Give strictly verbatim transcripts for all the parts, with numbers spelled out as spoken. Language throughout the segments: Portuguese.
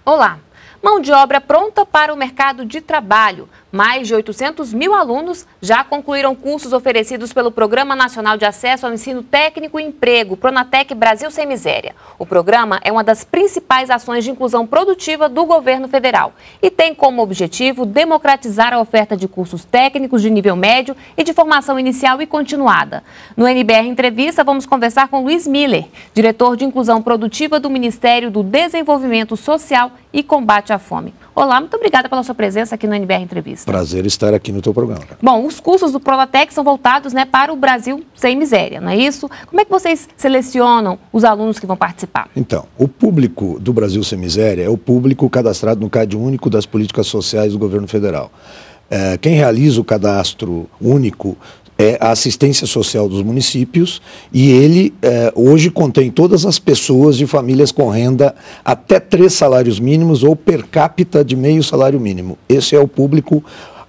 Olá! Mão de obra pronta para o mercado de trabalho. Mais de oitocentos mil alunos já concluíram cursos oferecidos pelo Programa Nacional de Acesso ao Ensino Técnico e Emprego, Pronatec Brasil Sem Miséria. O programa é uma das principais ações de inclusão produtiva do governo federal e tem como objetivo democratizar a oferta de cursos técnicos de nível médio e de formação inicial e continuada. No N B R Entrevista, vamos conversar com Luiz Miller, diretor de inclusão produtiva do Ministério do Desenvolvimento Social e Combate à Fome. Olá, muito obrigada pela sua presença aqui no N B R Entrevista. Prazer estar aqui no teu programa. Bom, os cursos do Pronatec são voltados, né, para o Brasil Sem Miséria, não é isso? Como é que vocês selecionam os alunos que vão participar? Então, o público do Brasil Sem Miséria é o público cadastrado no C A D único das políticas sociais do governo federal. É, quem realiza o cadastro único é a assistência social dos municípios e ele é, hoje contém todas as pessoas de famílias com renda até três salários mínimos ou per capita de meio salário mínimo. Esse é o público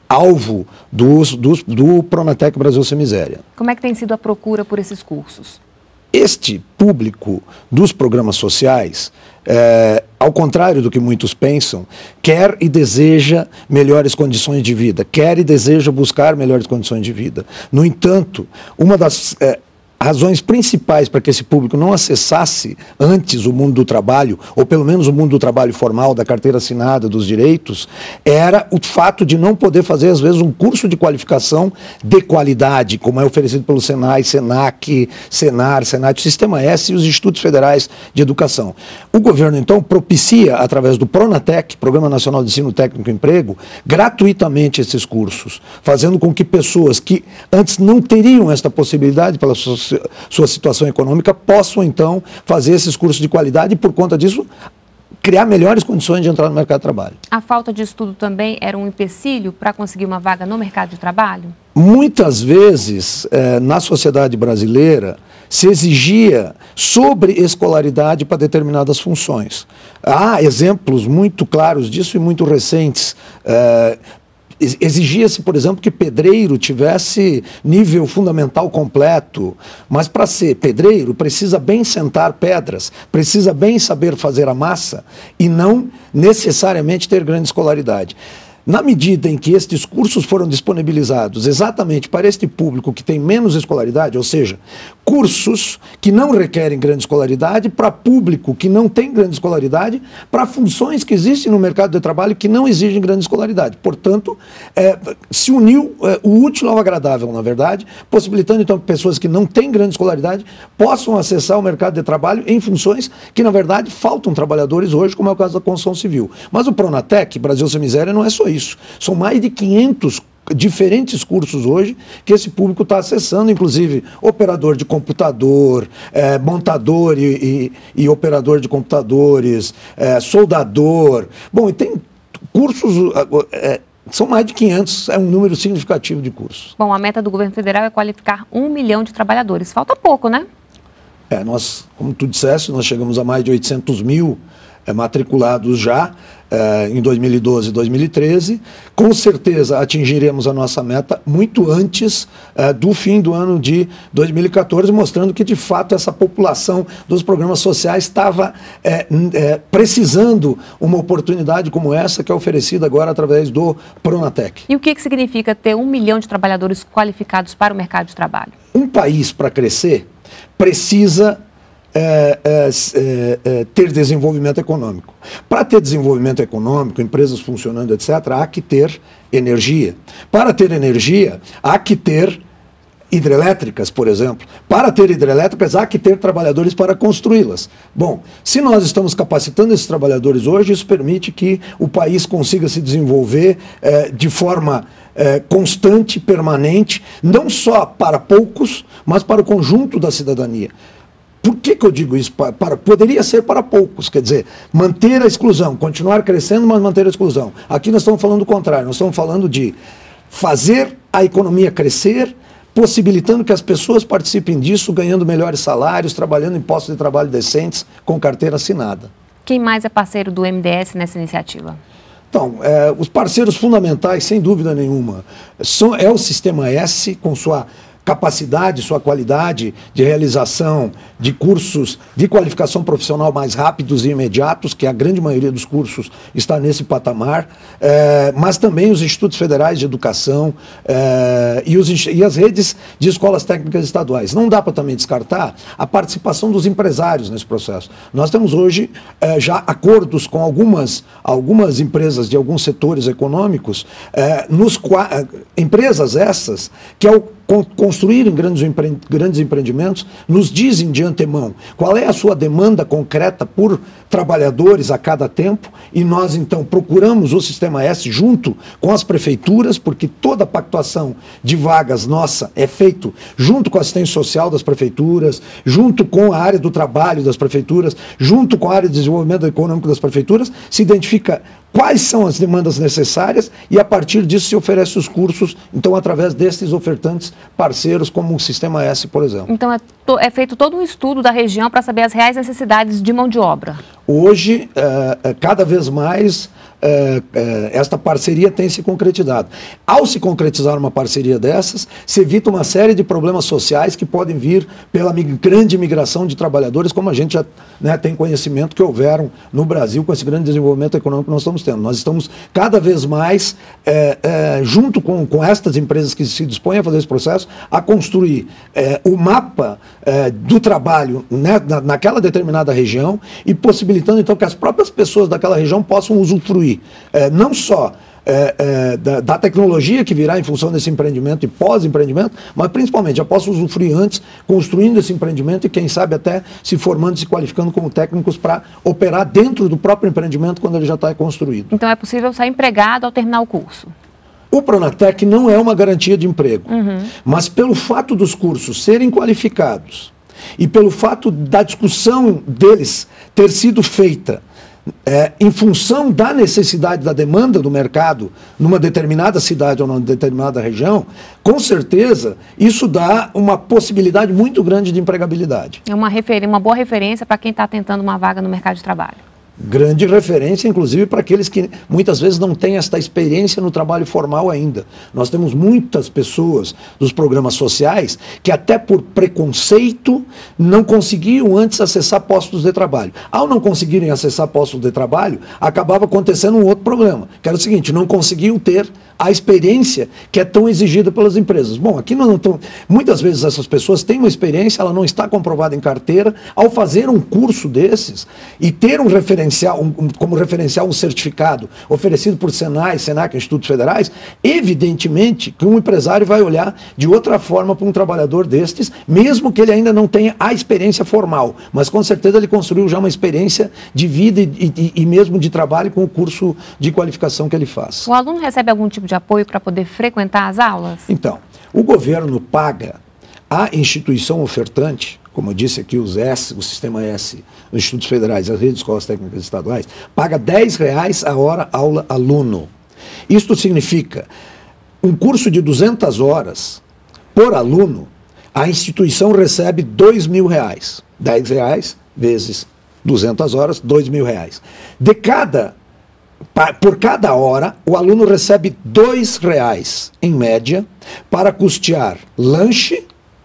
alvo dos, dos, do Pronatec Brasil Sem Miséria. Como é que tem sido a procura por esses cursos? Este público dos programas sociais, é, ao contrário do que muitos pensam, quer e deseja melhores condições de vida, quer e deseja buscar melhores condições de vida. No entanto, uma das é, razões principais para que esse público não acessasse antes o mundo do trabalho, ou pelo menos o mundo do trabalho formal, da carteira assinada, dos direitos, era o fato de não poder fazer, às vezes, um curso de qualificação de qualidade, como é oferecido pelo Senai, Senac, Senar, Senat, o Sistema S e os Institutos Federais de Educação. O governo, então, propicia, através do Pronatec, Programa Nacional de Ensino Técnico e Emprego, gratuitamente esses cursos, fazendo com que pessoas que antes não teriam esta possibilidade, pela sua sua situação econômica, possam então fazer esses cursos de qualidade e por conta disso criar melhores condições de entrar no mercado de trabalho. A falta de estudo também era um empecilho para conseguir uma vaga no mercado de trabalho? Muitas vezes, eh, na sociedade brasileira, se exigia sobre-escolaridade para determinadas funções. Há exemplos muito claros disso e muito recentes. Eh, Exigia-se, por exemplo, que pedreiro tivesse nível fundamental completo, mas para ser pedreiro precisa bem sentar pedras, precisa bem saber fazer a massa e não necessariamente ter grande escolaridade. Na medida em que estes cursos foram disponibilizados exatamente para este público que tem menos escolaridade, ou seja, cursos que não requerem grande escolaridade para público que não tem grande escolaridade, para funções que existem no mercado de trabalho que não exigem grande escolaridade. Portanto, é, se uniu é, o útil ao agradável, na verdade, possibilitando então que pessoas que não têm grande escolaridade possam acessar o mercado de trabalho em funções que, na verdade, faltam trabalhadores hoje, como é o caso da construção civil. Mas o Pronatec, Brasil Sem Miséria, não é só isso. Isso. São mais de quinhentos diferentes cursos hoje que esse público está acessando, inclusive operador de computador, é, montador e, e, e operador de computadores, é, soldador. Bom, e tem cursos... É, são mais de quinhentos, é um número significativo de cursos. Bom, a meta do governo federal é qualificar um milhão de trabalhadores. Falta pouco, né? É, nós, como tu disseste, nós chegamos a mais de oitocentos mil é, matriculados já, é, em dois mil e doze e dois mil e treze. Com certeza atingiremos a nossa meta muito antes é, do fim do ano de dois mil e quatorze, mostrando que, de fato, essa população dos programas sociais estava é, é, precisando uma oportunidade como essa que é oferecida agora através do Pronatec. E o que, que significa ter um milhão de trabalhadores qualificados para o mercado de trabalho? Um país, para crescer, precisa É, é, é, é, ter desenvolvimento econômico. Para ter desenvolvimento econômico, empresas funcionando, etcétera, há que ter energia. Para ter energia, há que ter hidrelétricas, por exemplo. Para ter hidrelétricas, há que ter trabalhadores para construí-las. Bom, se nós estamos capacitando esses trabalhadores hoje, isso permite que o país consiga se desenvolver é, de forma é, constante, permanente, não só para poucos, mas para o conjunto da cidadania. Por que que eu digo isso? Para, para, poderia ser para poucos, quer dizer, manter a exclusão, continuar crescendo, mas manter a exclusão. Aqui nós estamos falando do contrário, nós estamos falando de fazer a economia crescer, possibilitando que as pessoas participem disso, ganhando melhores salários, trabalhando em postos de trabalho decentes, com carteira assinada. Quem mais é parceiro do M D S nessa iniciativa? Então, é, os parceiros fundamentais, sem dúvida nenhuma, são, é o Sistema S, com sua capacidade, sua qualidade de realização de cursos de qualificação profissional mais rápidos e imediatos, que a grande maioria dos cursos está nesse patamar, é, mas também os institutos federais de educação é, e, os, e as redes de escolas técnicas estaduais. Não dá para também descartar a participação dos empresários nesse processo. Nós temos hoje é, já acordos com algumas, algumas empresas de alguns setores econômicos, é, nos, empresas essas que ao construírem grandes, empre, grandes empreendimentos, nos dizem de antemão qual é a sua demanda concreta por trabalhadores a cada tempo, e nós então procuramos o Sistema S junto com as prefeituras, porque toda a pactuação de vagas nossa é feito junto com a assistência social das prefeituras, junto com a área do trabalho das prefeituras, junto com a área de desenvolvimento econômico das prefeituras, se identifica quais são as demandas necessárias e a partir disso se oferece os cursos, então através desses ofertantes parceiros como o Sistema S, por exemplo. Então é, to, é feito todo um estudo da região para saber as reais necessidades de mão de obra. Hoje, é, cada vez mais, é, é, esta parceria tem se concretizado. Ao se concretizar uma parceria dessas, se evita uma série de problemas sociais que podem vir pela grande migração de trabalhadores, como a gente já, né, tem conhecimento que houveram no Brasil com esse grande desenvolvimento econômico que nós estamos tendo. Nós estamos cada vez mais, é, é, junto com, com estas empresas que se dispõem a fazer esse processo, a construir é, o mapa é, do trabalho, né, na, naquela determinada região e possibilitar então que as próprias pessoas daquela região possam usufruir, é, não só é, é, da, da tecnologia que virá em função desse empreendimento e pós-empreendimento, mas principalmente já possam usufruir antes, construindo esse empreendimento e quem sabe até se formando e se qualificando como técnicos para operar dentro do próprio empreendimento quando ele já está construído. Então é possível sair empregado ao terminar o curso? O Pronatec não é uma garantia de emprego, uhum. mas pelo fato dos cursos serem qualificados e pelo fato da discussão deles ter sido feita é, em função da necessidade da demanda do mercado numa determinada cidade ou numa determinada região, com certeza isso dá uma possibilidade muito grande de empregabilidade. É uma, refer- uma boa referência para quem está tentando uma vaga no mercado de trabalho. Grande referência, inclusive, para aqueles que muitas vezes não têm esta experiência no trabalho formal ainda. Nós temos muitas pessoas dos programas sociais que até por preconceito não conseguiam antes acessar postos de trabalho. Ao não conseguirem acessar postos de trabalho, acabava acontecendo um outro problema, que era o seguinte, não conseguiam ter a experiência que é tão exigida pelas empresas. Bom, aqui nós não estamos... Muitas vezes essas pessoas têm uma experiência, ela não está comprovada em carteira. Ao fazer um curso desses e ter um referencial, um, um, como referencial um certificado oferecido por Senai, Senac, Institutos Federais, evidentemente que um empresário vai olhar de outra forma para um trabalhador destes, mesmo que ele ainda não tenha a experiência formal, mas com certeza ele construiu já uma experiência de vida e, e, e mesmo de trabalho com o curso de qualificação que ele faz. O aluno recebe algum tipo de apoio para poder frequentar as aulas? Então, o governo paga a instituição ofertante, como eu disse aqui, os S, o Sistema S, os Institutos Federais, as redes de escolas técnicas estaduais, paga dez reais a hora aula aluno. Isto significa um curso de duzentas horas por aluno, a instituição recebe dois mil reais. dez reais vezes duzentas horas, dois mil reais. De cada Por cada hora, o aluno recebe dois reais, em média, para custear lanche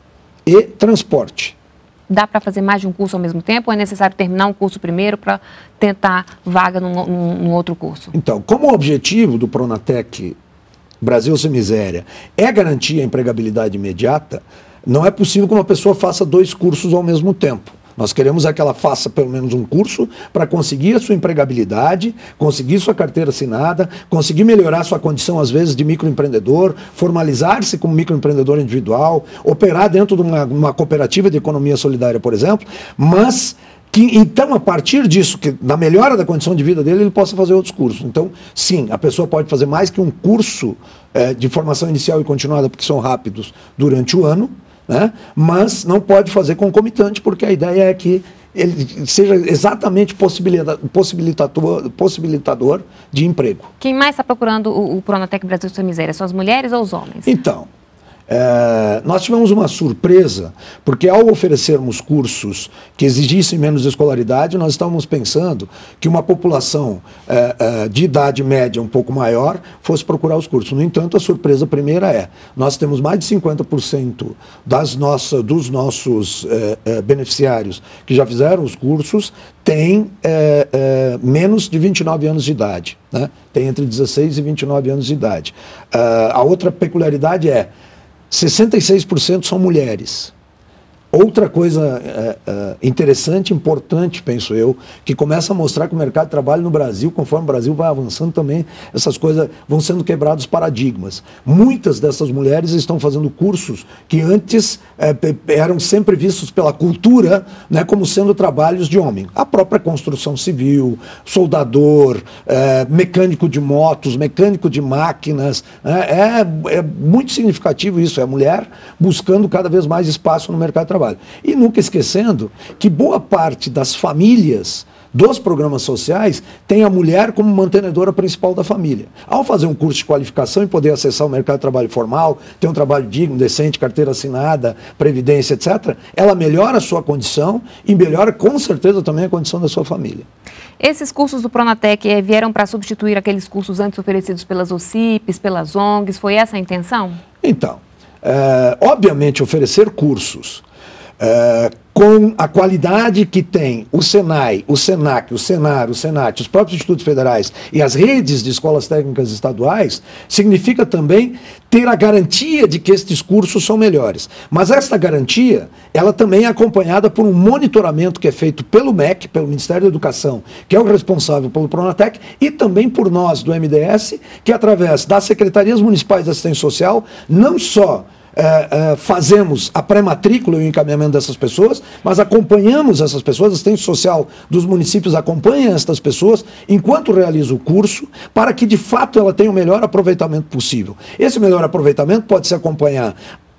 e transporte. Dá para fazer mais de um curso ao mesmo tempo ou é necessário terminar um curso primeiro para tentar vaga num, num, num outro curso? Então, como o objetivo do Pronatec Brasil Sem Miséria é garantir a empregabilidade imediata, não é possível que uma pessoa faça dois cursos ao mesmo tempo. Nós queremos é que ela faça pelo menos um curso para conseguir a sua empregabilidade, conseguir sua carteira assinada, conseguir melhorar sua condição, às vezes, de microempreendedor, formalizar-se como microempreendedor individual, operar dentro de uma, uma cooperativa de economia solidária, por exemplo, mas que, então, a partir disso, que na melhora da condição de vida dele, ele possa fazer outros cursos. Então, sim, a pessoa pode fazer mais que um curso é, de formação inicial e continuada, porque são rápidos, durante o ano, né? Mas não pode fazer concomitante, porque a ideia é que ele seja exatamente possibilitador, possibilitador de emprego. Quem mais está procurando o, o Pronatec Brasil Sem Miséria? São as mulheres ou os homens? Então, É, nós tivemos uma surpresa, porque ao oferecermos cursos que exigissem menos escolaridade, nós estávamos pensando que uma população é, é, de idade média um pouco maior fosse procurar os cursos. No entanto, a surpresa primeira é, nós temos mais de cinquenta por cento das nossa, dos nossos é, é, beneficiários que já fizeram os cursos, têm é, é, menos de vinte e nove anos de idade, né? Tem entre dezesseis e vinte e nove anos de idade. É, a outra peculiaridade é sessenta e seis por cento são mulheres. Outra coisa é, é, interessante, importante, penso eu, que começa a mostrar que o mercado de trabalho no Brasil, conforme o Brasil vai avançando também, essas coisas vão sendo quebrados paradigmas. Muitas dessas mulheres estão fazendo cursos que antes é, eram sempre vistos pela cultura, né, como sendo trabalhos de homem. A própria construção civil, soldador, é, mecânico de motos, mecânico de máquinas. É, é, é muito significativo isso, é a mulher buscando cada vez mais espaço no mercado de trabalho. E nunca esquecendo que boa parte das famílias dos programas sociais tem a mulher como mantenedora principal da família. Ao fazer um curso de qualificação e poder acessar o mercado de trabalho formal, ter um trabalho digno, decente, carteira assinada, previdência, etcétera, ela melhora a sua condição e melhora com certeza também a condição da sua família. Esses cursos do Pronatec eh, vieram para substituir aqueles cursos antes oferecidos pelas O C I Ps, pelas O N Gs, foi essa a intenção? Então, é, obviamente oferecer cursos É, com a qualidade que tem o Senai, o Senac, o Senar, o Senat, os próprios institutos federais e as redes de escolas técnicas estaduais, significa também ter a garantia de que estes cursos são melhores. Mas esta garantia, ela também é acompanhada por um monitoramento que é feito pelo M E C, pelo Ministério da Educação, que é o responsável pelo Pronatec, e também por nós do M D S, que através das Secretarias Municipais de Assistência Social, não só É, é, fazemos a pré-matrícula e o encaminhamento dessas pessoas, mas acompanhamos essas pessoas, a assistência social dos municípios acompanha essas pessoas enquanto realiza o curso, para que de fato ela tenha o melhor aproveitamento possível. Esse melhor aproveitamento pode se acompanhar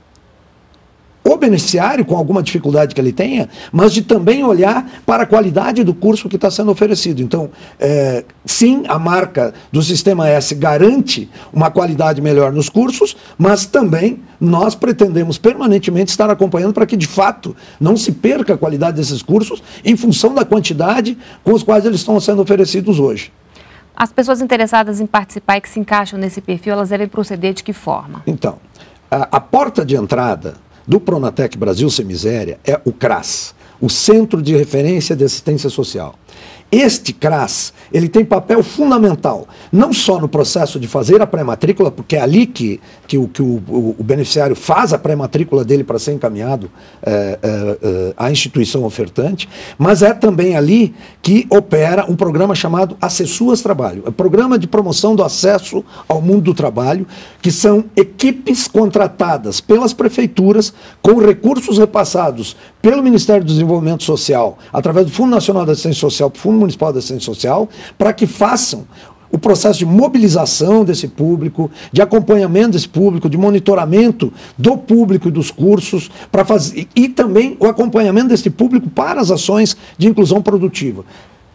o beneficiário com alguma dificuldade que ele tenha, mas de também olhar para a qualidade do curso que está sendo oferecido. Então, é, sim, a marca do Sistema S garante uma qualidade melhor nos cursos, mas também nós pretendemos permanentemente estar acompanhando para que, de fato, não se perca a qualidade desses cursos em função da quantidade com os quais eles estão sendo oferecidos hoje. As pessoas interessadas em participar e que se encaixam nesse perfil, elas devem proceder de que forma? Então, a, a porta de entrada do Pronatec Brasil Sem Miséria é o CRAS, o Centro de Referência de Assistência Social. Este CRAS, ele tem papel fundamental, não só no processo de fazer a pré-matrícula, porque é ali que, que, o, que o, o, o beneficiário faz a pré-matrícula dele para ser encaminhado é, é, à instituição ofertante, mas é também ali que opera um programa chamado Acessuas Trabalho, é o Programa de Promoção do Acesso ao Mundo do Trabalho, que são equipes contratadas pelas prefeituras com recursos repassados pelo Ministério do Desenvolvimento Social, através do Fundo Nacional da Assistência Social, Fundo Municipal da Assistência Social, para que façam o processo de mobilização desse público, de acompanhamento desse público, de monitoramento do público e dos cursos, para fazer, e também o acompanhamento desse público para as ações de inclusão produtiva.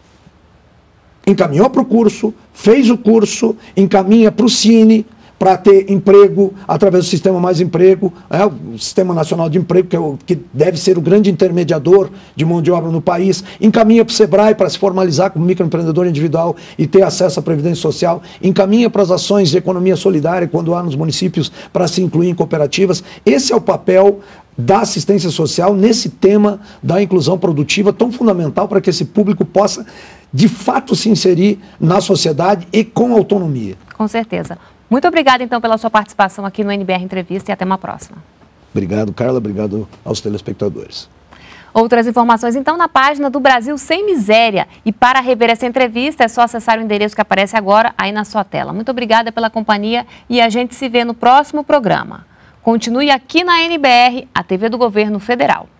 Encaminhou para o curso, fez o curso, encaminha para o Cine, para ter emprego através do Sistema Mais Emprego, é, o Sistema Nacional de Emprego, que, é o, que deve ser o grande intermediador de mão de obra no país, encaminha para o SEBRAE para se formalizar como microempreendedor individual e ter acesso à Previdência Social, encaminha para as ações de economia solidária, quando há nos municípios, para se incluir em cooperativas. Esse é o papel da assistência social nesse tema da inclusão produtiva, tão fundamental para que esse público possa, de fato, se inserir na sociedade e com autonomia. Com certeza. Muito obrigada, então, pela sua participação aqui no N B R Entrevista e até uma próxima. Obrigado, Carla. Obrigado aos telespectadores. Outras informações, então, na página do Brasil Sem Miséria. E para rever essa entrevista, é só acessar o endereço que aparece agora aí na sua tela. Muito obrigada pela companhia e a gente se vê no próximo programa. Continue aqui na N B R, a T V do Governo Federal.